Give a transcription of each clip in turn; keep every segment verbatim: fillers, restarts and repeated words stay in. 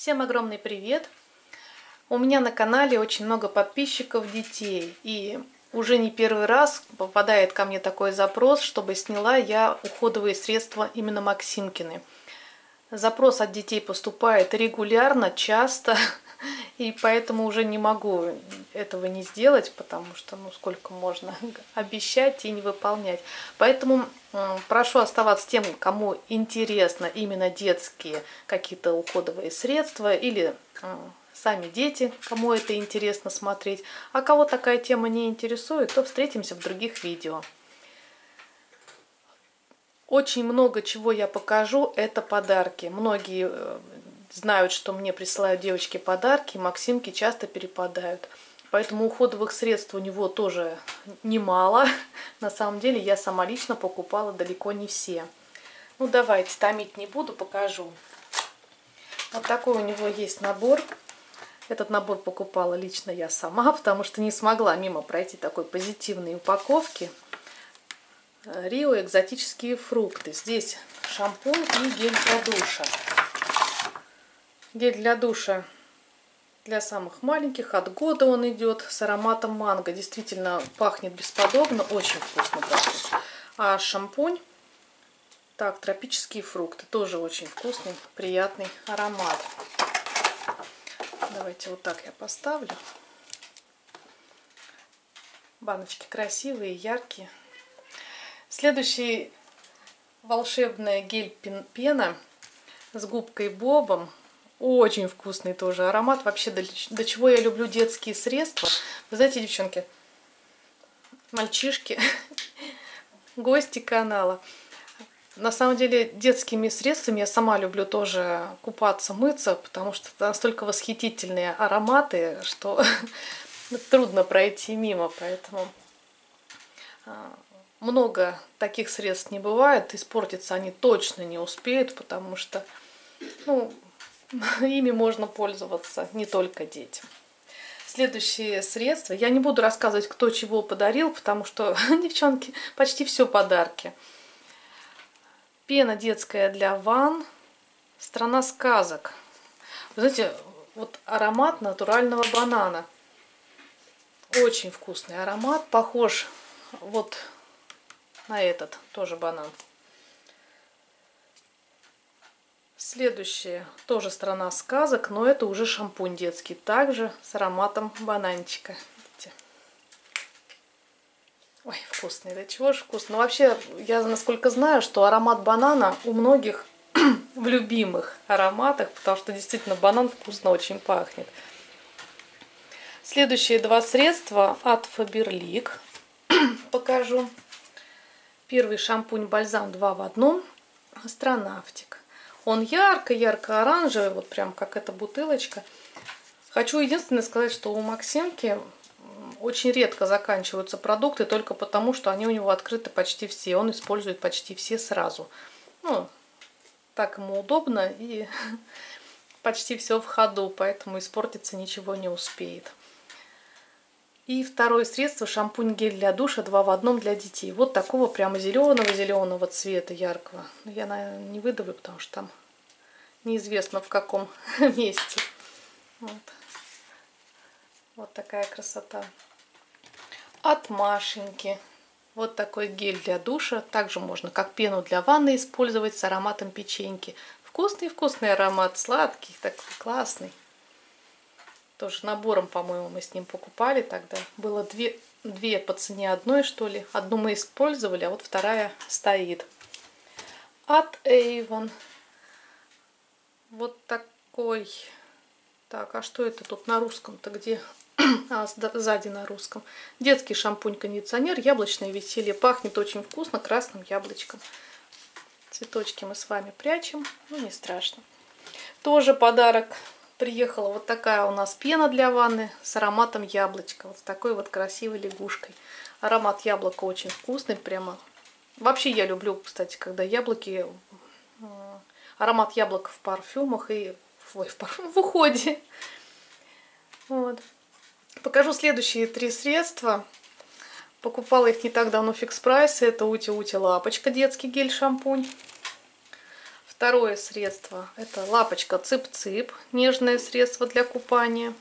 Всем огромный привет! У меня на канале очень много подписчиков детей, и уже не первый раз попадает ко мне такой запрос, чтобы сняла я уходовые средства именно Максимкины. Запрос от детей поступает регулярно, часто, и поэтому уже не могу этого не сделать, потому что ну сколько можно обещать и не выполнять. Поэтому прошу оставаться тем, кому интересно именно детские какие-то уходовые средства или сами дети, кому это интересно смотреть. А кого такая тема не интересует, то встретимся в других видео. Очень много чего я покажу, это подарки. Многие знают, что мне присылают девочки подарки, Максимки часто перепадают. Поэтому уходовых средств у него тоже немало. На самом деле я сама лично покупала далеко не все. Ну давайте, томить не буду, покажу. Вот такой у него есть набор. Этот набор покупала лично я сама, потому что не смогла мимо пройти такой позитивной упаковки. Рио экзотические фрукты. Здесь шампунь и гель для душа. Гель для душа для самых маленьких. От года он идет с ароматом манго. Действительно пахнет бесподобно. Очень вкусно пахнет. А шампунь, так, тропические фрукты. Тоже очень вкусный, приятный аромат. Давайте вот так я поставлю. Баночки красивые, яркие. Следующий волшебная гель-пена с губкой Бобом. Очень вкусный тоже аромат. Вообще, до, до чего я люблю детские средства. Вы знаете, девчонки, мальчишки, гости канала. На самом деле, детскими средствами я сама люблю тоже купаться, мыться, потому что это настолько восхитительные ароматы, что трудно пройти мимо. Поэтому много таких средств не бывает, испортиться они точно не успеют, потому что ну, ими можно пользоваться не только детям. Следующие средства. Я не буду рассказывать, кто чего подарил, потому что, девчонки, почти все подарки. Пена детская для ванн. Страна сказок. Вы знаете, вот аромат натурального банана. Очень вкусный аромат. Похож вот на этот тоже банан. Следующее тоже страна сказок, но это уже шампунь детский, также с ароматом бананчика. Видите? Ой, вкусный, да чего же вкусно. Вообще, я насколько знаю, что аромат банана у многих в любимых ароматах, потому что действительно банан вкусно очень пахнет. Следующие два средства от Faberlic покажу. Первый шампунь-бальзам два в одном, астронавтик. Он ярко-ярко-оранжевый, вот прям как эта бутылочка. Хочу единственное сказать, что у Максимки очень редко заканчиваются продукты, только потому, что они у него открыты почти все. Он использует почти все сразу. Ну, так ему удобно и почти все в ходу, поэтому испортиться ничего не успеет. И второе средство шампунь-гель для душа два в одном для детей. Вот такого прямо зеленого-зеленого цвета яркого. Я, наверное, не выдавлю, потому что там неизвестно в каком месте. Вот. Вот такая красота. От Машеньки. Вот такой гель для душа. Также можно как пену для ванны использовать с ароматом печеньки. Вкусный-вкусный аромат, сладкий, такой классный. Тоже набором, по-моему, мы с ним покупали тогда. Было две, две по цене одной, что ли. Одну мы использовали, а вот вторая стоит. От Avon. Вот такой. Так, а что это тут на русском-то где? А, сзади на русском. Детский шампунь-кондиционер. Яблочное веселье. Пахнет очень вкусно красным яблочком. Цветочки мы с вами прячем. Ну, не страшно. Тоже подарок. Приехала вот такая у нас пена для ванны с ароматом яблочка. Вот с такой вот красивой лягушкой. Аромат яблока очень вкусный. Прямо. Вообще я люблю, кстати, когда яблоки... Аромат яблока в парфюмах и ой, в, парфюм, в уходе. Вот. Покажу следующие три средства. Покупала их не так давно в фикс прайсе. Это Ути-Ути Лапочка, детский гель-шампунь. Второе средство — это лапочка Цып-Цып, нежное средство для купания.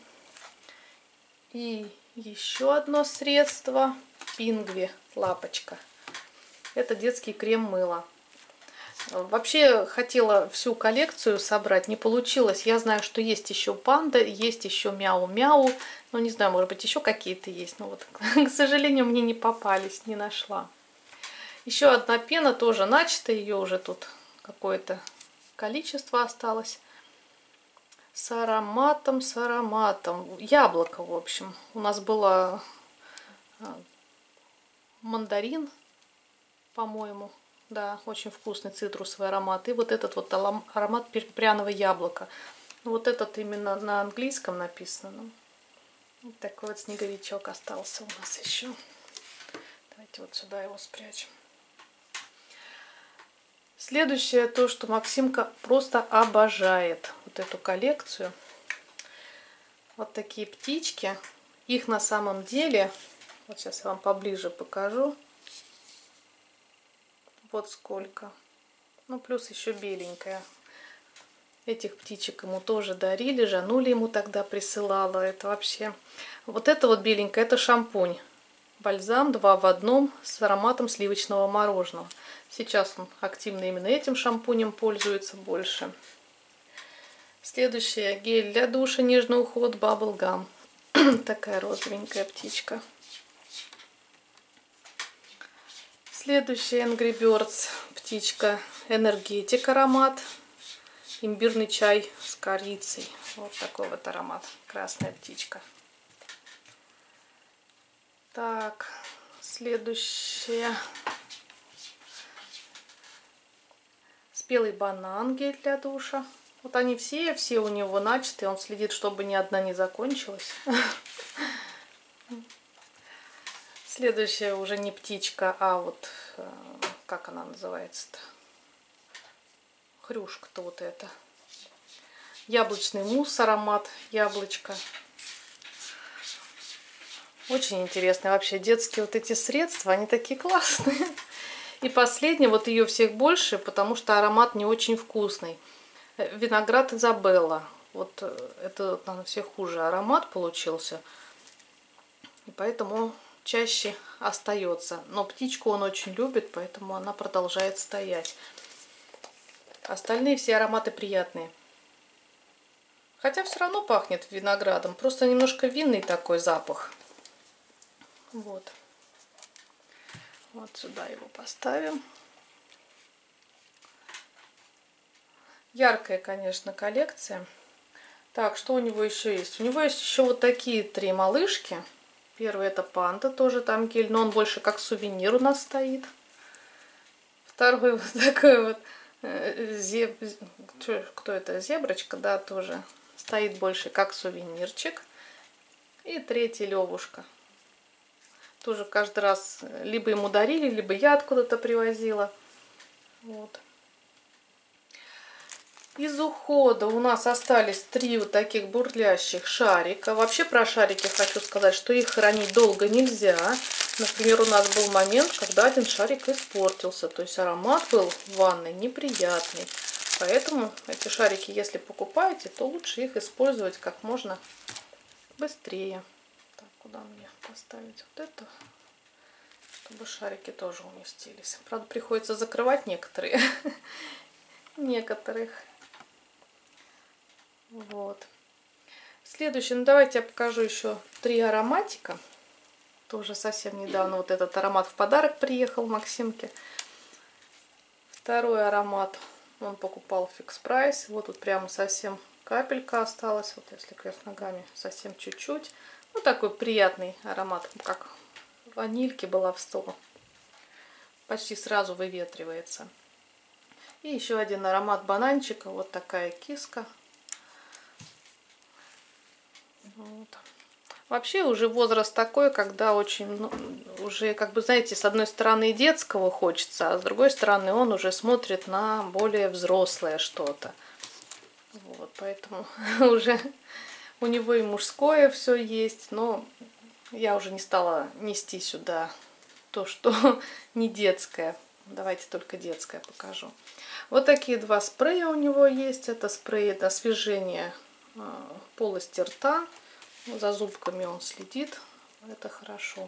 И еще одно средство — Пингви лапочка. Это детский крем-мыло. Вообще хотела всю коллекцию собрать, не получилось. Я знаю, что есть еще панда, есть еще мяу-мяу. Ну, не знаю, может быть, еще какие-то есть. Но вот, к сожалению, мне не попались, не нашла. Еще одна пена тоже начата. Ее уже тут какое-то количество осталось. С ароматом, с ароматом. Яблоко, в общем. У нас было мандарин, по-моему. Да, очень вкусный цитрусовый аромат. И вот этот вот аромат пряного яблока. Вот этот именно на английском написано. Вот такой вот снеговичок остался у нас еще. Давайте вот сюда его спрячем. Следующее то, что Максимка просто обожает вот эту коллекцию. Вот такие птички. Их на самом деле, вот сейчас я вам поближе покажу. Вот сколько. Ну, плюс еще беленькая. Этих птичек ему тоже дарили. Жануля ему тогда присылала. Это вообще... Вот это вот беленькая, это шампунь. Бальзам два в одном с ароматом сливочного мороженого. Сейчас он активно именно этим шампунем пользуется больше. Следующее — гель для душа, нежный уход, Bubble Gum. Такая розовенькая птичка. Следующий Angry Birds птичка, энергетик аромат, имбирный чай с корицей. Вот такой вот аромат, красная птичка. Так, следующее. Спелый банан, гель для душа. Вот они все, все у него начаты, он следит, чтобы ни одна не закончилась. Следующая уже не птичка, а вот, как она называется-то? Хрюшка-то вот эта. Яблочный мусс, аромат яблочко. Очень интересные вообще детские вот эти средства, они такие классные. И последний, вот ее всех больше, потому что аромат не очень вкусный. Виноград Изабелла. Вот это, наверное, всех хуже аромат получился. И поэтому чаще остается. Но птичку он очень любит, поэтому она продолжает стоять. Остальные все ароматы приятные. Хотя все равно пахнет виноградом. Просто немножко винный такой запах. Вот. Вот сюда его поставим. Яркая, конечно, коллекция. Так, что у него еще есть? У него есть еще вот такие три малышки. Первый — это панда, тоже там гель, но он больше как сувенир у нас стоит. Второй вот такой вот зеб... кто это? Зеброчка, да, тоже стоит больше как сувенирчик. И третий Левушка. Тоже каждый раз либо ему дарили, либо я откуда-то привозила. Вот. Из ухода у нас остались три вот таких бурлящих шарика. Вообще про шарики хочу сказать, что их хранить долго нельзя. Например, у нас был момент, когда один шарик испортился. То есть аромат был в ванной неприятный. Поэтому эти шарики, если покупаете, то лучше их использовать как можно быстрее. Так, куда мне поставить вот это? Чтобы шарики тоже уместились. Правда, приходится закрывать некоторые. Некоторых. Вот. Следующий, ну давайте я покажу еще три ароматика. Тоже совсем недавно вот этот аромат в подарок приехал Максимке. Второй аромат он покупал в Fix Price. Вот тут прямо совсем капелька осталась. Вот если кверх ногами, совсем чуть-чуть. Ну такой приятный аромат, как ванильки была в стол. Почти сразу выветривается. И еще один аромат бананчика. Вот такая киска. Вот. Вообще уже возраст такой, когда очень, ну, уже, как бы, знаете, с одной стороны детского хочется, а с другой стороны он уже смотрит на более взрослое что-то. Вот, поэтому уже у него и мужское все есть, но я уже не стала нести сюда то, что не детское. Давайте только детское покажу. Вот такие два спрея у него есть. Это спрей для освежения полости рта. За зубками он следит. Это хорошо.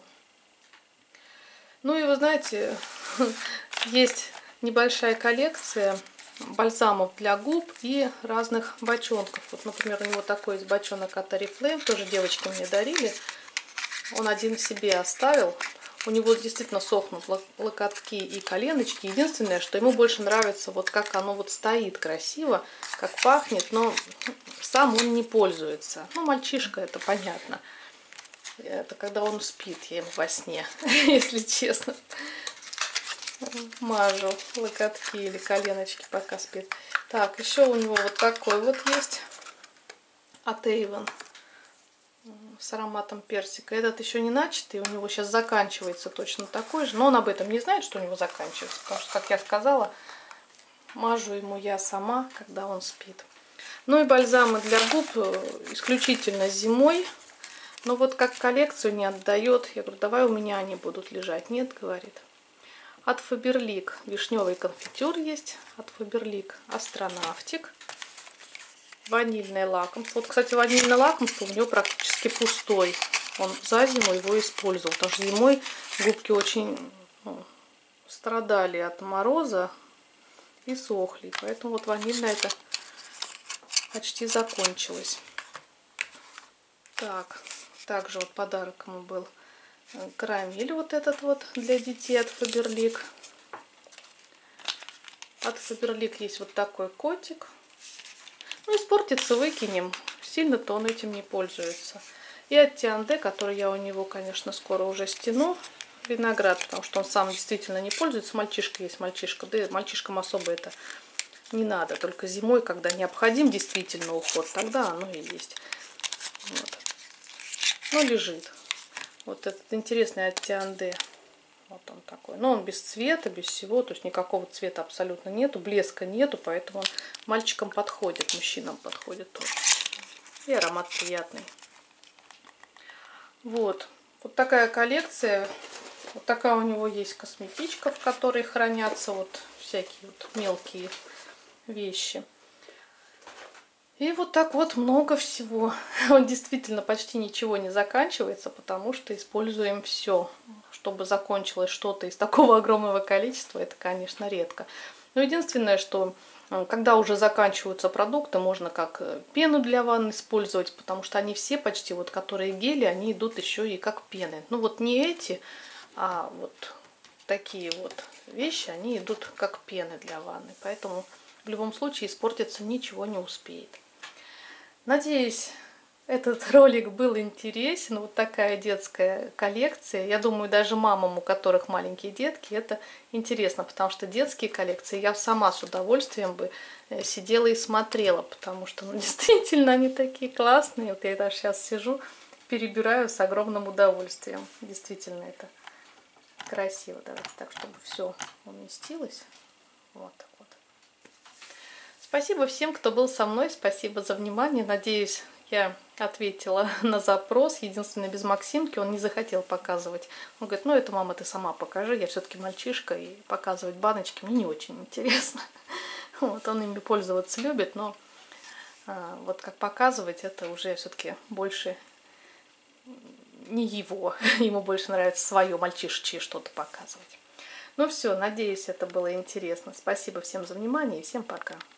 Ну и вы знаете, есть небольшая коллекция бальзамов для губ и разных бочонков. Вот, например, у него такой есть бочонок от Oriflame, тоже девочки мне дарили. Он один себе оставил. У него действительно сохнут локотки и коленочки. Единственное, что ему больше нравится, вот как оно вот стоит красиво, как пахнет, но сам он не пользуется. Ну, мальчишка, это понятно. Это когда он спит, я ему во сне, если честно. Мажу локотки или коленочки, пока спит. Так, еще у него вот такой вот есть от Avon с ароматом персика. Этот еще не начатый, у него сейчас заканчивается точно такой же. Но он об этом не знает, что у него заканчивается. Потому что, как я сказала, мажу ему я сама, когда он спит. Ну и бальзамы для губ исключительно зимой. Но вот как коллекцию не отдает. Я говорю, давай у меня они будут лежать. Нет, говорит. От Faberlic вишневый конфитюр есть. От Faberlic астронавтик. Ванильное лакомство. Вот, кстати, ванильное лакомство у него практически пустой. Он за зиму его использовал. Потому что зимой губки очень ну, страдали от мороза и сохли. Поэтому вот ванильное это почти закончилось. Так, также вот подарок ему был карамель вот этот вот для детей от Faberlic. От Faberlic есть вот такой котик. Ну, испортится, выкинем. Сильно-то он этим не пользуется. И от Тианде, который я у него, конечно, скоро уже стяну. Виноград, потому что он сам действительно не пользуется. Мальчишка есть мальчишка. Да и мальчишкам особо это не надо. Только зимой, когда необходим действительно уход, тогда оно и есть. Вот. Ну, лежит. Вот этот интересный от Тианде. Вот он такой. Но он без цвета, без всего. То есть никакого цвета абсолютно нету. Блеска нету. Поэтому он мальчикам подходит. Мужчинам подходит тоже. И аромат приятный. Вот. Вот такая коллекция. Вот такая у него есть косметичка, в которой хранятся вот всякие вот мелкие вещи. И вот так вот много всего. Он действительно почти ничего не заканчивается, потому что используем все. Чтобы закончилось что-то из такого огромного количества, это, конечно, редко. Но единственное, что когда уже заканчиваются продукты, можно как пену для ванн использовать, потому что они все почти, вот которые гели, они идут еще и как пены. Ну вот не эти, а вот такие вот вещи, они идут как пены для ванны. Поэтому в любом случае испортиться ничего не успеет. Надеюсь, этот ролик был интересен. Вот такая детская коллекция. Я думаю, даже мамам, у которых маленькие детки, это интересно, потому что детские коллекции я сама с удовольствием бы сидела и смотрела, потому что ну, действительно они такие классные. Вот я даже сейчас сижу, перебираю с огромным удовольствием. Действительно это красиво. Давайте так, чтобы все уместилось. Вот так вот. Спасибо всем, кто был со мной. Спасибо за внимание. Надеюсь, я ответила на запрос. Единственное, без Максимки он не захотел показывать. Он говорит, ну это, мама, ты сама покажи. Я все-таки мальчишка, и показывать баночки мне не очень интересно. Вот, он ими пользоваться любит, но а, вот как показывать, это уже все-таки больше не его. Ему больше нравится свое мальчишечье что-то показывать. Ну все, надеюсь, это было интересно. Спасибо всем за внимание и всем пока.